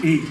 миракли.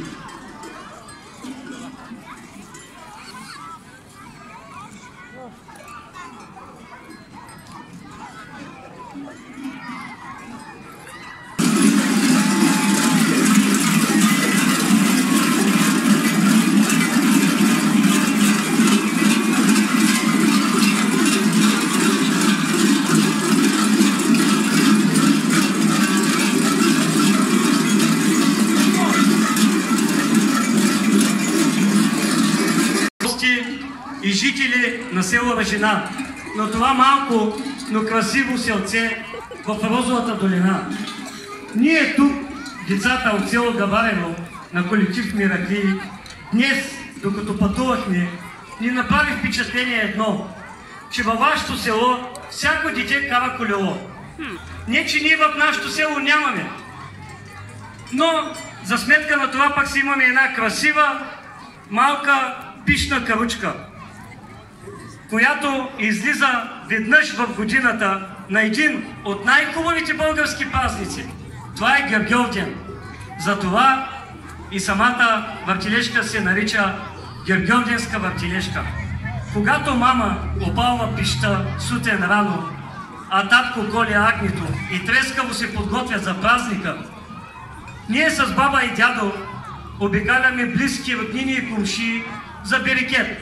И жители на село Ръжина, но това малко, но красиво селце в Розовата долина. Ние тук, децата от село Габарево, на колектив Миракли, днес, докато пътувахме, ни направи впечатление едно, че във вашето село всяко дете кара колело. Не, че ние в нашето село нямаме, но за сметка на това пак си имаме една красива, малка, пишна каручка, която излиза веднъж в годината на един от най-хубавите български празници. Това е Гергьовден. Затова и самата въртележка се нарича Гергьовденска въртележка. Когато мама опалва пища сутрин рано, а татко коли агнето и трескаво се подготвят за празника, ние с баба и дядо обикаляме близки роднини и комшии за берекет.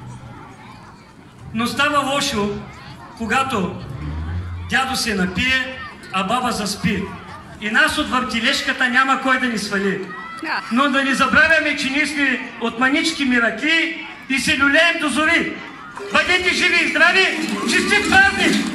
Но става лошо, когато дядо се напие, а баба заспи. И нас от въртележката няма кой да ни свали. Но да не забравяме, че ние сме от манички Миракли и се люлеем до зори. Бъдете живи и здрави! Честит празник!